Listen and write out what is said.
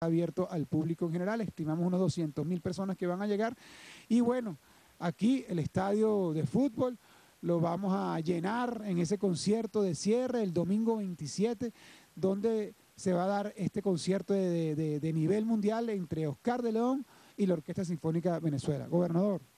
abierto al público en general, estimamos unos 200.000 personas que van a llegar. Y bueno, aquí el estadio de fútbol lo vamos a llenar en ese concierto de cierre el domingo 27, donde se va a dar este concierto de nivel mundial entre Oscar de León y la Orquesta Sinfónica Venezuela. Gobernador.